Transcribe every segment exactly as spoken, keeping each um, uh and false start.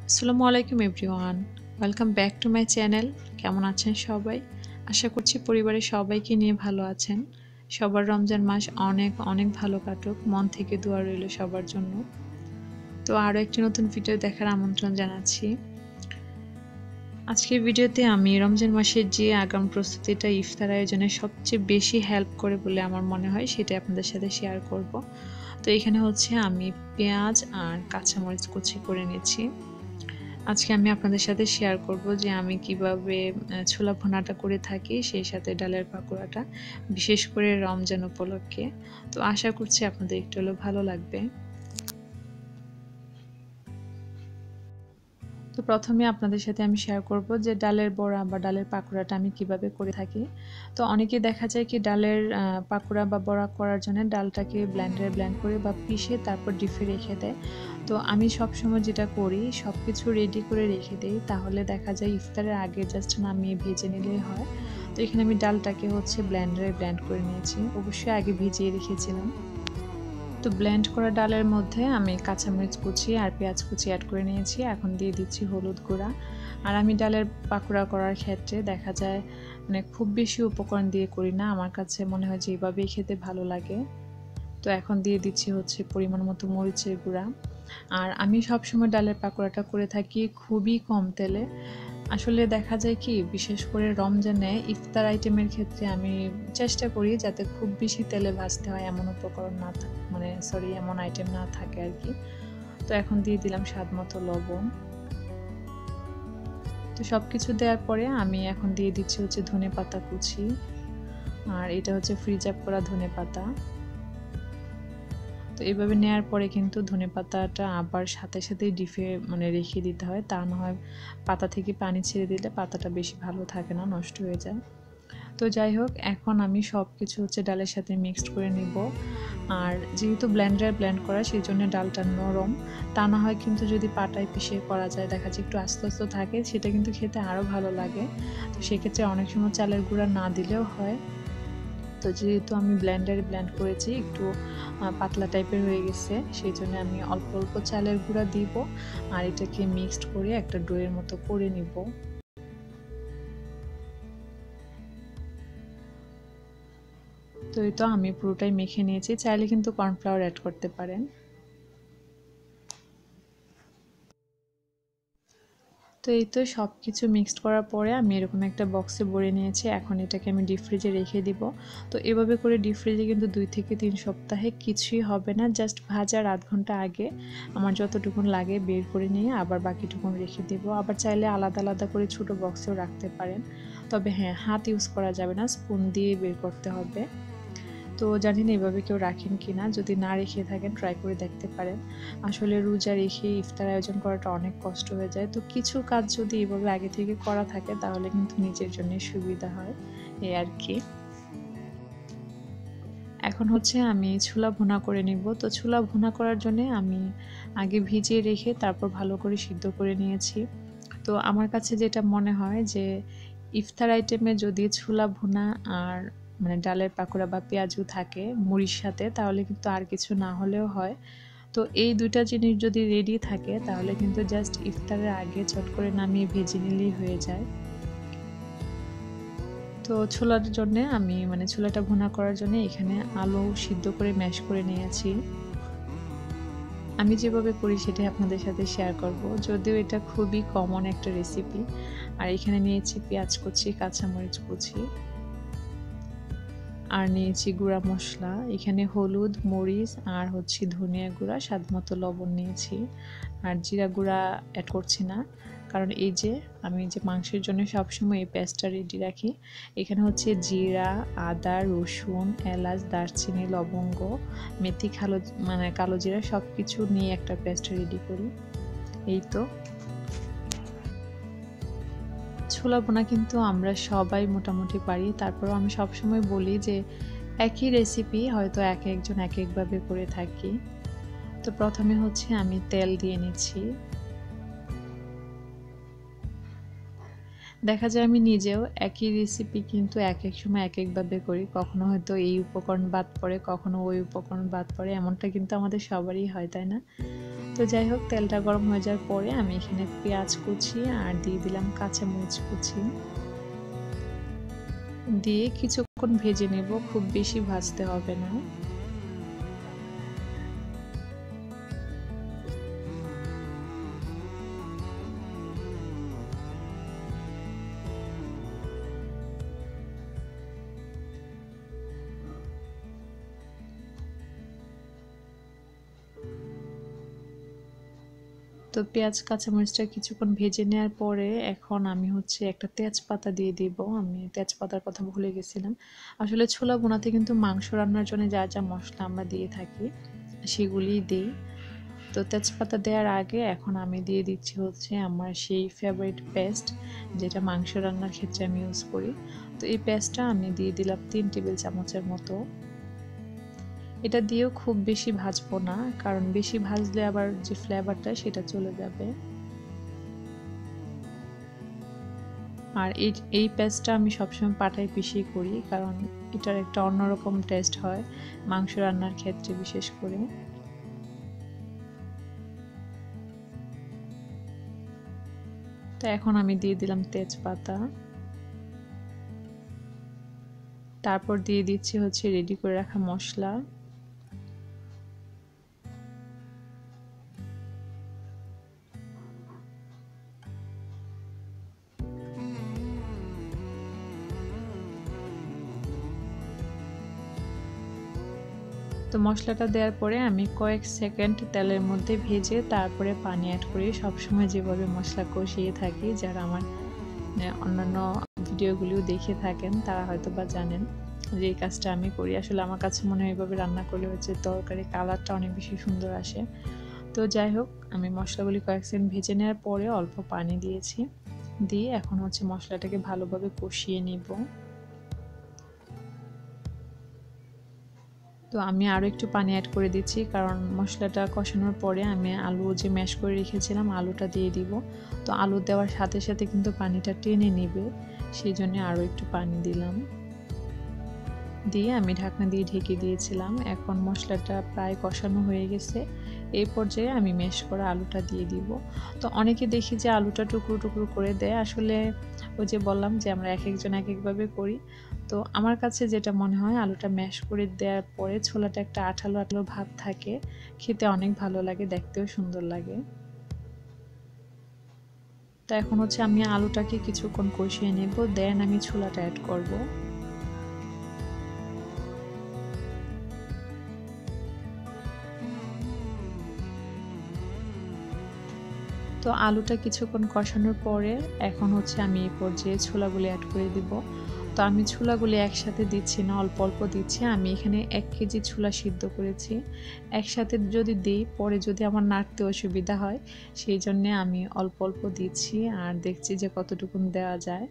আসসালামু আলাইকুম everyone, welcome back to my channel. কেমন আছেন সবাই? আশা করছি পরিবারের সবাইকে নিয়ে ভালো আছেন। সবার রমজান মাস অনেক অনেক ভালো কাটুক, মন থেকে দোয়া রইল সবার জন্য। তো আরও একটি নতুন ভিডিও দেখার আমন্ত্রণ জানাচ্ছি। আজকের ভিডিওতে আমি রমজান মাসের যে আগাম প্রস্তুতিটা ইফতার আয়োজনে সবচেয়ে বেশি হেল্প করে বলে আমার মনে হয় সেটা আপনাদের সাথে শেয়ার করব। তো এখানে হচ্ছে আমি পেঁয়াজ আর কাঁচামরিচ কুচি করে নিয়েছি। আজকে আমি আপনাদের সাথে শেয়ার করব যে আমি কিভাবে ছোলা ভুনাটা করে থাকি, সেই সাথে ডালের পাকোড়াটা, বিশেষ করে রমজান উপলক্ষে। তো আশা করছি আপনাদের একটু হলেও ভালো লাগবে। তো প্রথমে আপনাদের সাথে আমি শেয়ার করব যে ডালের বড়া বা ডালের পাকোড়াটা আমি কিভাবে করে থাকি। তো অনেকেই দেখা যায় কি ডালের পাকোড়া বা বড়া করার জন্য ডালটাকে ব্লেন্ডারে ব্লেন্ড করে বা পিষে তারপর ডিপে রেখে দেয়। তো আমি সবসময় যেটা করি, সব কিছু রেডি করে রেখে দিই, তাহলে দেখা যায় ইফতারের আগে জাস্ট নামিয়ে ভেজে নিলেই হয়। তো এখানে আমি ডালটাকে হচ্ছে ব্লেন্ডারে ব্লেন্ড করে নিয়েছি, অবশ্যই আগে ভিজিয়ে রেখেছিলাম। তো ব্লেন্ড করা ডালের মধ্যে আমি কাঁচামরিচ কুচি আর পেঁয়াজ কুচি অ্যাড করে নিয়েছি। এখন দিয়ে দিচ্ছি হলুদ গুঁড়া। আর আমি ডালের পাকোড়া করার ক্ষেত্রে দেখা যায় মানে খুব বেশি উপকরণ দিয়ে করি না, আমার কাছে মনে হয় যে এইভাবেই খেতে ভালো লাগে। তো এখন দিয়ে দিচ্ছি হচ্ছে পরিমাণ মতো মরিচের গুঁড়া। আর আমি সবসময় ডালের পাকোড়াটা করে থাকি খুবই কম তেলে। আসলে দেখা যায় কি, বিশেষ করে রমজানে ইফতার আইটেমের ক্ষেত্রে আমি চেষ্টা করি যাতে খুব বেশি তেলে ভাজতে হয় এমন উপকরণ না থাকে, মানে সরি এমন আইটেম না থাকে আর কি। তো এখন দিয়ে দিলাম স্বাদ মতো লবণ। তো সব কিছু দেওয়ার পরে আমি এখন দিয়ে দিচ্ছি হচ্ছে ধনে পাতা কুচি, আর এটা হচ্ছে ফ্রিজ আপ করা ধনে পাতা। তো এইভাবে নেওয়ার পরে কিন্তু ধনে পাতাটা আবার সাথে সাথেই ডিপে মানে রেখে দিতে হয়, তা না হয় পাতা থেকে পানি ছেড়ে দিলে পাতাটা বেশি ভালো থাকে না, নষ্ট হয়ে যায়। তো যাই হোক, এখন আমি সব কিছু হচ্ছে ডালের সাথে মিক্সড করে নিব। আর যেহেতু ব্লেন্ডারে ব্লেন্ড করা, সেই জন্য ডালটা নরম, তা না হয় কিন্তু যদি পাটায় পিষে করা যায় দেখা যায় একটু আস্তে আস্তে থাকে, সেটা কিন্তু খেতে আরও ভালো লাগে। তো সেক্ষেত্রে অনেক সময় চালের গুঁড়া না দিলেও হয়। তো যেহেতু আমি ব্লেন্ডারে ব্লেন্ড করেছি, একটু পাতলা টাইপের হয়ে গেছে, সেই জন্য আমি অল্প অল্প চালের গুঁড়া দিব আর এটাকে মিক্সড করে একটা ডোয়ের মতো করে নিব। তো এই তো আমি পুরোটাই মেখে নিয়েছি, চাইলে কিন্তু কর্নফ্লাওয়ার অ্যাড করতে পারেন। তো এই তো সব কিছু মিক্সড করার পরে আমি এরকম একটা বক্সে ভরে নিয়েছি। এখন এটাকে আমি ডিপ ফ্রিজে রেখে দিব। তো এভাবে করে ডিপ ফ্রিজে কিন্তু দুই থেকে তিন সপ্তাহে কিছুই হবে না। জাস্ট ভাজার আধ ঘন্টা আগে আমার যতটুকুন লাগে বের করে নিয়ে আবার বাকিটুকুন রেখে দেব। আবার চাইলে আলাদা আলাদা করে ছোটো বক্সেও রাখতে পারেন। তবে হ্যাঁ, হাত ইউজ করা যাবে না, স্পুন দিয়ে বের করতে হবে। তো জানি না এভাবে কেউ রাখেন কি না, যদি না রেখে থাকেন ট্রাই করে দেখতে পারেন। আসলে রোজা রেখে ইফতার আয়োজন করাটা অনেক কষ্ট হয়ে যায়। তো কিছু কাজ যদি এভাবে আগে থেকে করা থাকে তাহলে কিন্তু নিজের জন্য সুবিধা হয়, এই আর কি। এখন হচ্ছে আমি ছোলা ভুনা করে নিব। তো ছোলা ভুনা করার জন্য আমি আগে ভিজিয়ে রেখে তারপর ভালো করে সিদ্ধ করে নিয়েছি। তো আমার কাছে যেটা মনে হয় যে ইফতার আইটেমে যদি ছোলা ভুনা আর মানে ডালের পাকোড়া বা পেঁয়াজু থাকে মুড়ির সাথে, তাহলে কিন্তু আর কিছু না হলেও হয়। তো এই দুইটা জিনিস যদি রেডি থাকে তাহলে কিন্তু জাস্ট ইফতারের আগে চট করে নামিয়ে ভেজে নিলেই হয়ে যায়। তো ছোলার জন্য আমি মানে ছোলাটা ভুনা করার জন্য এখানে আলু সিদ্ধ করে ম্যাশ করে নিয়েছি। আমি যেভাবে করি সেটাই আপনাদের সাথে শেয়ার করব, যদিও এটা খুবই কমন একটা রেসিপি। আর এখানে নিয়েছি পেঁয়াজ কুচি, কাঁচামরিচ কুচি, আর নিয়েছি গুঁড়া মশলা। এখানে হলুদ, মরিচ আর হচ্ছে ধনিয়া গুঁড়া, স্বাদ মতো লবণ নিয়েছি। আর জিরা গুঁড়া অ্যাড করছি না, কারণ এই যে আমি যে মাংসের জন্য সবসময় এই পেস্টটা রেডি রাখি। এখানে হচ্ছে জিরা, আদা, রসুন, এলাচ, দারচিনি, লবঙ্গ, মেথি, কালো মানে কালো জিরা সব কিছু নিয়ে একটা পেস্ট রেডি করি। এই তো ছোলা ভুনা কিন্তু আমরা সবাই মোটামুটি পারি, তারপরেও আমি সবসময় বলি যে একই রেসিপি হয়তো এক একজন এক একভাবে করে থাকি। তো প্রথমে হচ্ছে আমি তেল দিয়ে নিচ্ছি। দেখা যায় আমি নিজেও একই রেসিপি কিন্তু এক এক সময় এক একভাবে করি, কখনো হয়তো এই উপকরণ বাদ পড়ে, কখনো ওই উপকরণ বাদ পড়ে, এমনটা কিন্তু আমাদের সবারই হয়, তাই না? তো যাই হোক, তেলটা গরম হয়ে যাওয়ার পরে আমি এখানে পেঁয়াজ কুচি আর দিয়ে দিলাম কাঁচামরিচ কুচি, দিয়ে কিছুক্ষণ ভেজে নেব, খুব বেশি ভাজতে হবে না। তো পেঁয়াজ কাঁচামরিচটা কিছুক্ষণ ভেজে নেওয়ার পরে এখন আমি হচ্ছে একটা তেজপাতা দিয়ে দিব। আমি তেজপাতার কথা ভুলে গেছিলাম। আসলে ছোলা ভুনাতে কিন্তু মাংস রান্নার জন্য যা যা মশলা আমরা দিয়ে থাকি সেগুলিই দিই। তো তেজপাতা দেওয়ার আগে এখন আমি দিয়ে দিচ্ছি হচ্ছে আমার সেই ফেভারিট পেস্ট, যেটা মাংস রান্নার ক্ষেত্রে আমি ইউজ করি। তো এই পেস্টটা আমি দিয়ে দিলাম তিন টেবিল চামচের মতো। এটা দিয়েও খুব বেশি ভাজবো না, কারণ বেশি ভাজলে আবার যে ফ্লেভারটা সেটা চলে যাবে। আর এই এই পেস্টটা আমি সবসময় পাটায় পিষিয়ে করি, কারণ এটার একটা অন্যরকম টেস্ট হয় মাংস রান্নার ক্ষেত্রে বিশেষ করে। তো এখন আমি দিয়ে দিলাম তেজপাতা, তারপর দিয়ে দিচ্ছি হচ্ছে রেডি করে রাখা মশলা। তো মশলাটা দেওয়ার পরে আমি কয়েক সেকেন্ড তেলের মধ্যে ভেজে তারপরে পানি অ্যাড করি। সবসময় যেভাবে মশলা কষিয়ে থাকি, যারা আমার অন্যান্য ভিডিওগুলিও দেখে থাকেন তারা হয়তো বা জানেন যে এই কাজটা আমি করি। আসলে আমার কাছে মনে হয় এইভাবে রান্না করলে হচ্ছে তরকারি কালারটা অনেক বেশি সুন্দর আসে। তো যাই হোক, আমি মশলাগুলি কয়েক সেকেন্ড ভেজে নেওয়ার পরে অল্প পানি দিয়েছি, দিয়ে এখন হচ্ছে মশলাটাকে ভালোভাবে কষিয়ে নিব। তো আমি আরও একটু পানি অ্যাড করে দিচ্ছি, কারণ মশলাটা কষানোর পরে আমি আলু যে ম্যাশ করে রেখেছিলাম আলুটা দিয়ে দিব। তো আলু দেওয়ার সাথে সাথে কিন্তু পানিটা টেনে নেবে, সেই জন্য আরও একটু পানি দিলাম, দিয়ে আমি ঢাকনা দিয়ে ঢেকে দিয়েছিলাম। এখন মশলাটা প্রায় কষানো হয়ে গেছে, এই পর্যায়ে আমি ম্যাশ করা আলুটা দিয়ে দিব। তো অনেকে দেখি যে আলুটা টুকরো টুকরো করে দেয়, আসলে ওই যে বললাম যে আমরা এক একজন এক একভাবে করি। তো আমার কাছে যেটা মনে হয়, আলুটা ম্যাশ করে দেওয়ার পরে ছোলাটা একটা আঠালো আঠালো ভাব থাকে, খেতে অনেক ভালো লাগে, দেখতেও সুন্দর লাগে। তো এখন হচ্ছে আমি আলুটাকে কিছুক্ষণ কষিয়ে নেব, দেন আমি ছোলাটা অ্যাড করব। তো আলুটা কিছুক্ষণ কষানোর পরে এখন হচ্ছে আমি এই পর্যায়ে ছোলাগুলি অ্যাড করে দিব। তো আমি ছোলাগুলি একসাথে দিচ্ছি না, অল্প অল্প দিচ্ছি। আমি এখানে এক কেজি ছোলা সিদ্ধ করেছি, একসাথে যদি দিই পরে যদি আমার নাড়তে অসুবিধা হয়, সেই জন্যে আমি অল্প অল্প দিচ্ছি আর দেখছি যে কতটুকুন দেওয়া যায়।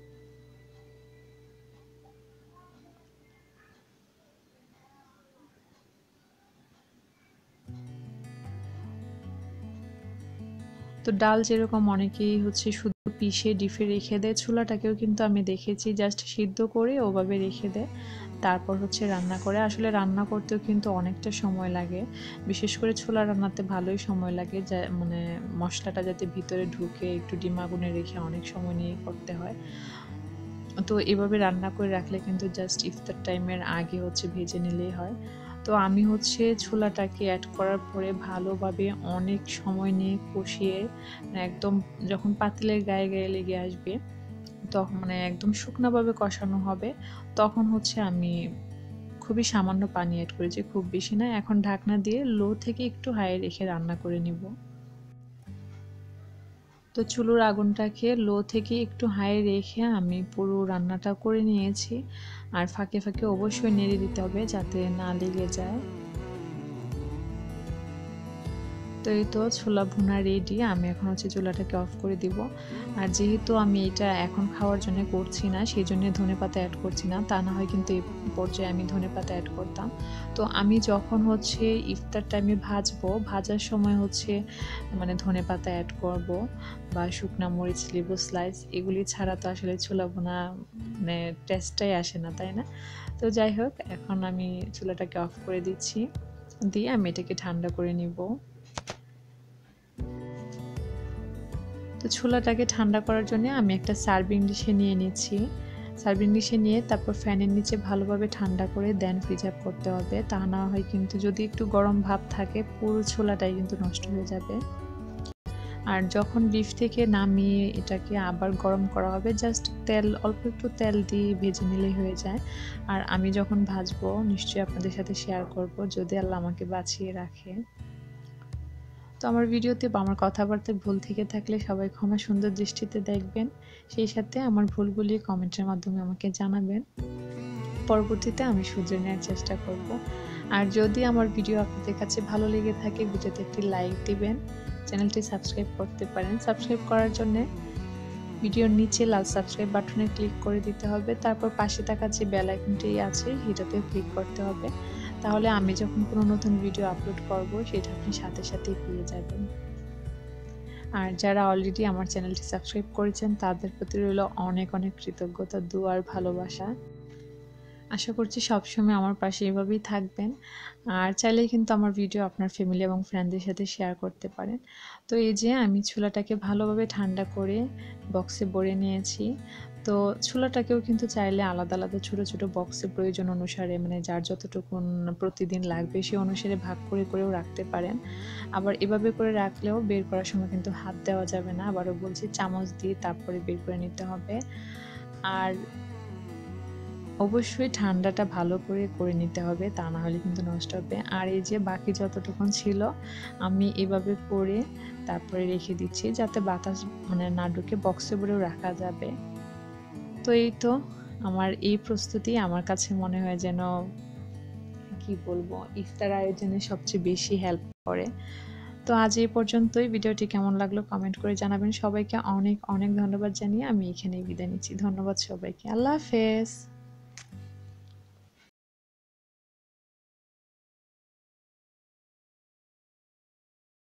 তো ডাল যেরকম অনেকেই হচ্ছে শুধু পিষে ডিপে রেখে দেয়, ছোলাটাকেও কিন্তু আমি দেখেছি জাস্ট সিদ্ধ করে ওভাবে রেখে দেয়, তারপর হচ্ছে রান্না করে। আসলে রান্না করতেও কিন্তু অনেকটা সময় লাগে, বিশেষ করে ছোলা রান্নাতে ভালোই সময় লাগে, যা মানে মশলাটা যাতে ভিতরে ঢুকে একটু ডিম আগুনে রেখে অনেক সময় নিয়ে করতে হয়। তো এভাবে রান্না করে রাখলে কিন্তু জাস্ট ইফতার টাইমের আগে হচ্ছে ভেজে নিলেই হয়। তো আমি হচ্ছে ছোলাটাকে অ্যাড করার পরে ভালোভাবে অনেক সময় নিয়ে কষিয়ে একদম যখন পাতিলের গায়ে গায়ে লেগে আসবে, তখন মানে একদম শুকনোভাবে কষানো হবে, তখন হচ্ছে আমি খুবই সামান্য পানি অ্যাড করেছি, খুব বেশি না। এখন ঢাকনা দিয়ে লো থেকে একটু হাই রেখে রান্না করে নিব। তো চুলোর আগুনটাকে লো থেকে একটু হাই রেখে আমি পুরো রান্নাটা করে নিয়েছি, আর ফাঁকে ফাঁকে অবশ্যই নেড়ে দিতে হবে যাতে না লেগে যায়। তো এই তো ছোলা ভুনা রেডি, আমি এখন হচ্ছে চুলাটাকে অফ করে দিব। আর যেহেতু আমি এটা এখন খাওয়ার জন্য করছি না, সেই জন্য ধনেপাতা অ্যাড করছি না, তা না হয় কিন্তু এই পর্যায়ে আমি ধনেপাতা অ্যাড করতাম। তো আমি যখন হচ্ছে ইফতার টাইমে ভাজবো, ভাজার সময় হচ্ছে মানে ধনেপাতা অ্যাড করব, বা শুকনা মরিচ, লেবু স্লাইস, এগুলি ছাড়া তো আসলে ছোলা ভুনা মানে টেস্টটাই আসে না, তাই না? তো যাই হোক, এখন আমি চুলাটাকে অফ করে দিচ্ছি, দিয়ে আমি এটাকে ঠান্ডা করে নিব। তো ছোলাটাকে ঠান্ডা করার জন্য আমি একটা সার্ভিং ডিশে নিয়ে নিচ্ছি। সার্ভিং ডিশে নিয়ে তারপর ফ্যানের নিচে ভালোভাবে ঠান্ডা করে দেন ফ্রিজ আপ করতে হবে। তা না হয় কিন্তু যদি একটু গরম ভাব থাকে পুরো ছোলাটাই কিন্তু নষ্ট হয়ে যাবে। আর যখন বিফ থেকে নামিয়ে এটাকে আবার গরম করা হবে, জাস্ট তেল অল্প একটু তেল দিয়ে ভেজে নিলেই হয়ে যায়। আর আমি যখন ভাজবো নিশ্চয়ই আপনাদের সাথে শেয়ার করব, যদি আল্লাহ আমাকে বাঁচিয়ে রাখে। তো আমার ভিডিওতে বা আমার কথাবার্তায় ভুল থেকে থাকলে সবাই ক্ষমা সুন্দর দৃষ্টিতে দেখবেন। সেই সাথে আমার ভুলগুলি কমেন্টের মাধ্যমে আমাকে জানাবেন। পরবর্তীতে আমি শুধরে নেওয়ার চেষ্টা করব। আর যদি আমার ভিডিও আপনাদের কাছে ভালো লেগে থাকে, ভিডিওতে একটি লাইক দিবেন, চ্যানেলটি সাবস্ক্রাইব করতে পারেন। সাবস্ক্রাইব করার জন্য ভিডিওর নিচে লাল সাবস্ক্রাইব বাটনে ক্লিক করে দিতে হবে। তারপর পাশে থাকা যে বেল আইকনটি আছে সেটাতে ক্লিক করতে হবে। তাহলে আমি যখন কোনো নতুন ভিডিও আপলোড করব সেটা আপনি সাথে সাথেই পেয়ে যাবেন। আর যারা অলরেডি আমার চ্যানেলটি সাবস্ক্রাইব করেছেন তাদের প্রতি রইল অনেক অনেক কৃতজ্ঞতা, দোয়া আর ভালোবাসা। আশা করছি সবসময় আমার পাশে এভাবেই থাকবেন। আর চাইলেই কিন্তু আমার ভিডিও আপনার ফ্যামিলি এবং ফ্রেন্ডদের সাথে শেয়ার করতে পারেন। তো এই যে আমি ছোলাটাকে ভালোভাবে ঠান্ডা করে বক্সে ভরে নিয়েছি। তো ছোলাটাকেও কিন্তু চাইলে আলাদা আলাদা ছোটো ছোটো বক্সে প্রয়োজন অনুসারে, মানে যার যতটুকুন প্রতিদিন লাগবে সে অনুসারে ভাগ করে করেও রাখতে পারেন। আবার এভাবে করে রাখলেও বের করার সময় কিন্তু হাত দেওয়া যাবে না, আবারও বলছি চামচ দিয়ে তারপরে বের করে নিতে হবে। আর অবশ্যই ঠান্ডাটা ভালো করে করে নিতে হবে, তা না হলে কিন্তু নষ্ট হবে। আর এই যে বাকি যতটুকুন ছিল আমি এভাবে করে তারপরে রেখে দিচ্ছি, যাতে বাতাস মানে না ঢুকে বক্সে ভরেও রাখা যাবে। তো এই তো আমার এই প্রস্তুতি আমার কাছে মনে হয় যেন কি বলবো, ইফতার আয়োজনে সবচেয়ে বেশি হেল্প করে। তো আজ এই পর্যন্তই। ভিডিওটি কেমন লাগলো কমেন্ট করে জানাবেন। সবাইকে অনেক অনেক ধন্যবাদ জানিয়ে আমি এখানেই বিদায় নিচ্ছি। ধন্যবাদ সবাইকে। আল্লাহ হাফেজ।